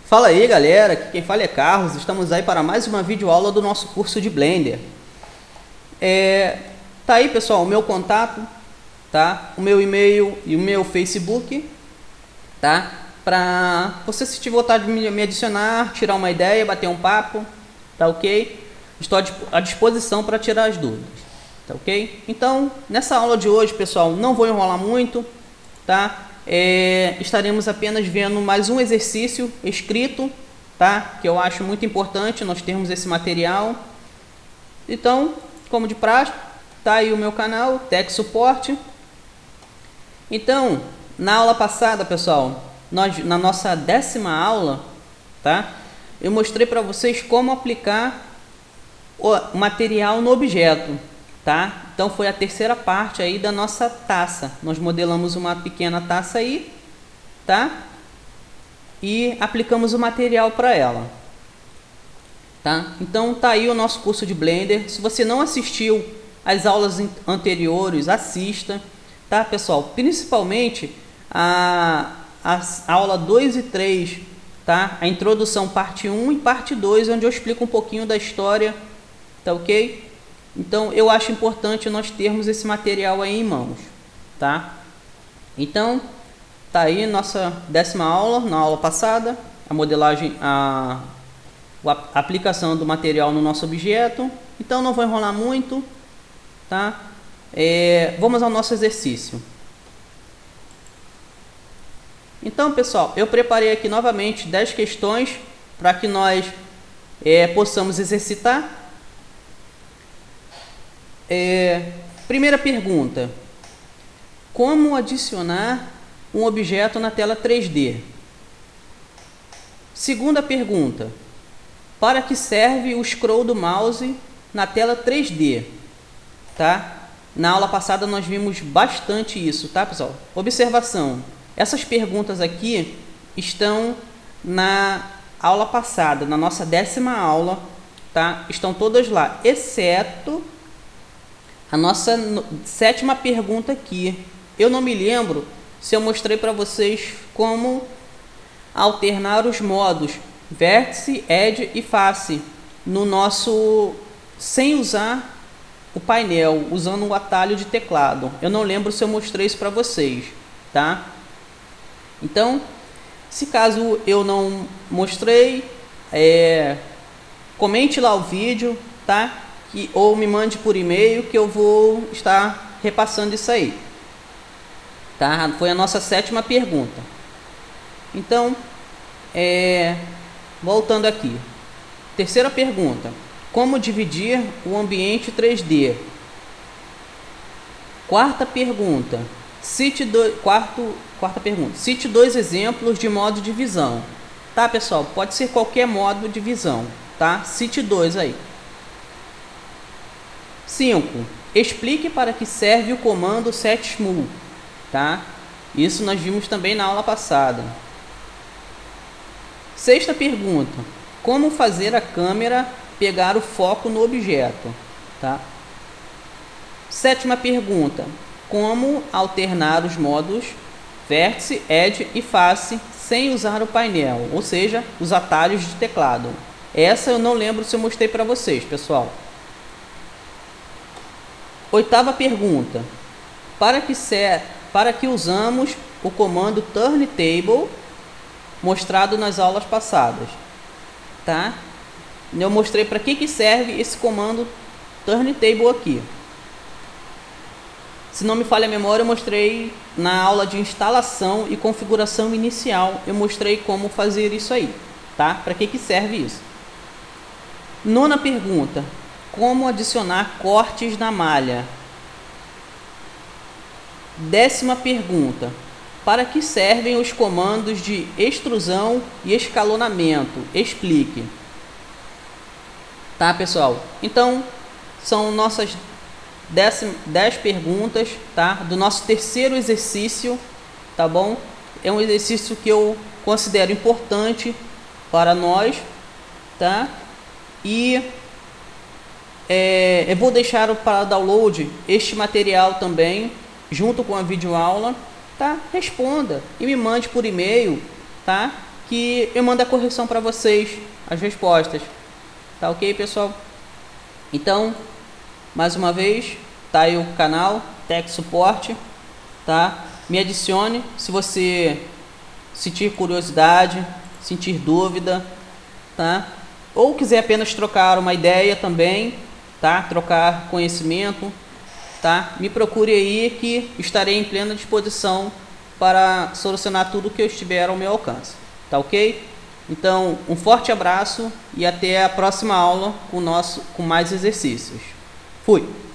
Fala aí galera, aqui quem fala é Carlos, estamos aí para mais uma videoaula do nosso curso de Blender. Tá aí pessoal, o meu contato, tá? O meu e-mail e o meu Facebook, tá? Para você se tiver vontade de me adicionar, tirar uma ideia, bater um papo, tá ok? Estou à disposição para tirar as dúvidas, tá ok? Então, nessa aula de hoje pessoal, não vou enrolar muito, tá? Estaremos apenas vendo mais um exercício escrito, tá? Que eu acho muito importante nós termos esse material. Então, como de praxe, tá aí o meu canal, Tech Support. Então, na aula passada, pessoal, na nossa 10ª aula, tá? Eu mostrei para vocês como aplicar o material no objeto, tá? Então foi a terceira parte aí da nossa taça. Nós modelamos uma pequena taça aí, tá? E aplicamos o material para ela, tá? Então tá aí o nosso curso de Blender. Se você não assistiu às aulas anteriores, assista, tá, pessoal? Principalmente a aula 2 e 3, tá? A introdução parte 1 e parte 2, onde eu explico um pouquinho da história, tá ok? Então, eu acho importante nós termos esse material aí em mãos, tá? Então, tá aí nossa 10ª aula, na aula passada, a modelagem, a aplicação do material no nosso objeto. Então, não vou enrolar muito, tá? Vamos ao nosso exercício. Então, pessoal, eu preparei aqui novamente 10 questões para que nós possamos exercitar. Primeira pergunta: como adicionar um objeto na tela 3D? Segunda pergunta: para que serve o scroll do mouse na tela 3D? Tá? Na aula passada nós vimos bastante isso, tá, pessoal? Observação: essas perguntas aqui estão na aula passada, na nossa 10ª aula, tá? Estão todas lá, exceto a nossa 7ª pergunta aqui. Eu não me lembro se eu mostrei para vocês como alternar os modos vértice, edge e face no nosso, sem usar o painel, usando o atalho de teclado. Eu não lembro se eu mostrei isso para vocês, tá? Então, se caso eu não mostrei, comente lá o vídeo, tá? Ou me mande por e-mail que eu vou estar repassando isso aí, tá? Foi a nossa 7ª pergunta. Então, voltando aqui, terceira pergunta: como dividir o ambiente 3D? Quarta pergunta: quarta pergunta, cite 2 exemplos de modo de visão. Tá, pessoal? Pode ser qualquer modo de visão, tá? Cite 2 aí. 5. Explique para que serve o comando set smooth, tá? Isso nós vimos também na aula passada. Sexta pergunta: como fazer a câmera pegar o foco no objeto, tá? 7ª pergunta: como alternar os modos vértice, edge e face sem usar o painel, ou seja, os atalhos de teclado. Essa eu não lembro se eu mostrei para vocês, pessoal. 8ª pergunta: para que usamos o comando turntable mostrado nas aulas passadas, tá? Eu mostrei para que serve esse comando turntable aqui. Se não me falha a memória, eu mostrei na aula de instalação e configuração inicial, eu mostrei como fazer isso aí, tá? Para que serve isso? 9ª pergunta: como adicionar cortes na malha? 10ª pergunta: para que servem os comandos de extrusão e escalonamento? Explique. Tá, pessoal? Então, são nossas 10 perguntas, tá? Do nosso terceiro exercício, tá bom? É um exercício que eu considero importante para nós, tá? E eu vou deixar para download este material também, junto com a videoaula, tá? Responda e me mande por e-mail, tá? que eu mando a correção para vocês, as respostas. Tá ok, pessoal? Então, mais uma vez, tá aí o canal Tech Suporte, tá? Me adicione se você sentir curiosidade, sentir dúvida, tá? Ou quiser apenas trocar uma ideia também, tá? Trocar conhecimento, tá? Me procure aí que estarei em plena disposição para solucionar tudo que eu estiver ao meu alcance, tá ok? Então, um forte abraço e até a próxima aula com mais exercícios. Fui!